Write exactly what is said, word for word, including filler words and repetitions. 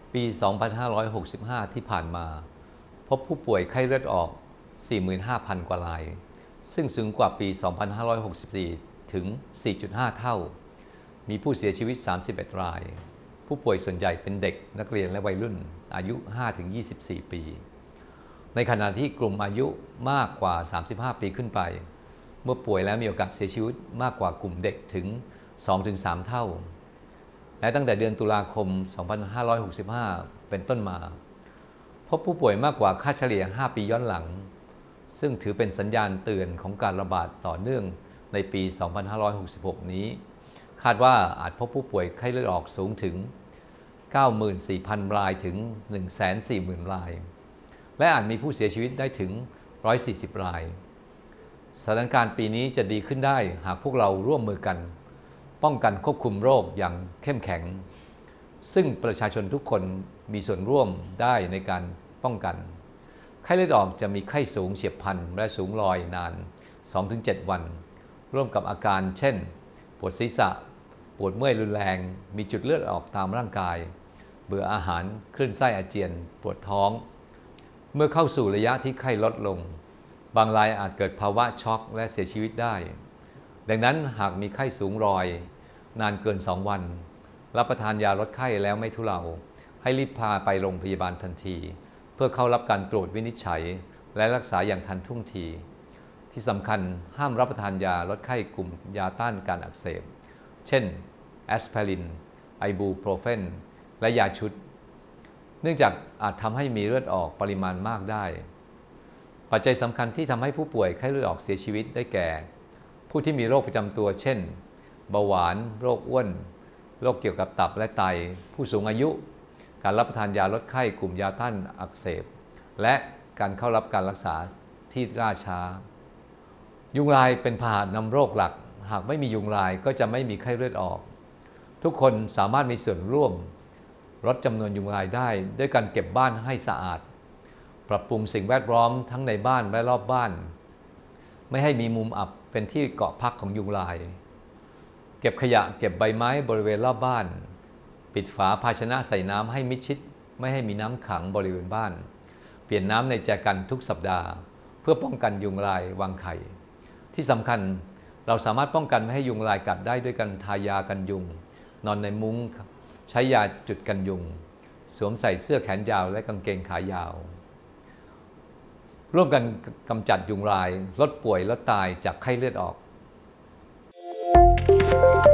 ปี สองพันห้าร้อยหกสิบห้า ที่ผ่านมาพบผู้ป่วยไข้เลือดออก สี่หมื่นห้าพัน กว่ารายซึ่งสูงกว่าปี สองพันห้าร้อยหกสิบสี่ ถึง สี่จุดห้า เท่ามีผู้เสียชีวิต สามสิบเอ็ด รายผู้ป่วยส่วนใหญ่เป็นเด็กนักเรียนและวัยรุ่นอายุ ห้าถึงยี่สิบสี่ ปีในขณะที่กลุ่มอายุมากกว่า สามสิบห้า ปีขึ้นไปเมื่อป่วยแล้วมีโอกาสเสียชีวิตมากกว่ากลุ่มเด็กถึง สองถึงสาม เท่าและตั้งแต่เดือนตุลาคม สองพันห้าร้อยหกสิบห้า เป็นต้นมาพบผู้ป่วยมากกว่าค่าเฉลี่ย ห้า ปีย้อนหลังซึ่งถือเป็นสัญญาณเตือนของการระบาดต่อเนื่องในปี สองพันห้าร้อยหกสิบหก นี้คาดว่าอาจพบผู้ป่วยไข้เลือดออกสูงถึง เก้าหมื่นสี่พัน รายถึง หนึ่งแสนสี่หมื่น รายและอาจมีผู้เสียชีวิตได้ถึง หนึ่งร้อยสี่สิบ รายสถานการณ์ปีนี้จะดีขึ้นได้หากพวกเราร่วมมือกันป้องกันควบคุมโรคอย่างเข้มแข็งซึ่งประชาชนทุกคนมีส่วนร่วมได้ในการป้องกันไข้เลือดออกจะมีไข้สูงเฉียบพลันและสูงลอยนาน สองถึงเจ็ด วันร่วมกับอาการเช่นปวดศีรษะปวดเมื่อยรุนแรงมีจุดเลือดออกตามร่างกายเบื่ออาหารคลื่นไส้อาเจียนปวดท้องเมื่อเข้าสู่ระยะที่ไข้ลดลงบางรายอาจเกิดภาวะช็อกและเสียชีวิตได้ดังนั้นหากมีไข้สูงรอยนานเกินสองวันรับประทานยาลดไข้แล้วไม่ทุเลาให้รีบพาไปโรงพยาบาลทันทีเพื่อเข้ารับการตรวจวินิจฉัยและรักษาอย่างทันท่วงทีที่สำคัญห้ามรับประทานยาลดไข้กลุ่มยาต้านการอักเสบเช่นแอสไพรินไอบูโปรเฟนและยาชุดเนื่องจากอาจทำให้มีเลือดออกปริมาณมากได้ปัจจัยสำคัญที่ทำให้ผู้ป่วยไข้เลือดออกเสียชีวิตได้แก่ผู้ที่มีโรคประจำตัวเช่นเบาหวานโรคอ้วนโรคเกี่ยวกับตับและไตผู้สูงอายุการรับประทานยาลดไข้กลุ่มยาต้านอักเสบและการเข้ารับการรักษาที่ล่าช้ายุงลายเป็นพาหะนำโรคหลักหากไม่มียุงลายก็จะไม่มีไข้เลือดออกทุกคนสามารถมีส่วนร่วมลดจำนวนยุงลายได้ด้วยการเก็บบ้านให้สะอาดปรับปรุงสิ่งแวดล้อมทั้งในบ้านและรอบบ้านไม่ให้มีมุมอับเป็นที่เกาะพักของยุงลายเก็บขยะเก็บใบไม้บริเวณรอบบ้านปิดฝาภาชนะใส่น้ำให้มิดชิดไม่ให้มีน้ำขังบริเวณบ้านเปลี่ยนน้ำในแจกันทุกสัปดาห์เพื่อป้องกันยุงลายวางไข่ที่สำคัญเราสามารถป้องกันไม่ให้ยุงลายกัดได้ด้วยการทายากันยุงนอนในมุ้งใช้ยาจุดกันยุงสวมใส่เสื้อแขนยาวและกางเกงขายาวร่วมกันกำจัดยุงลายลดป่วยลดตายจากไข้เลือดออก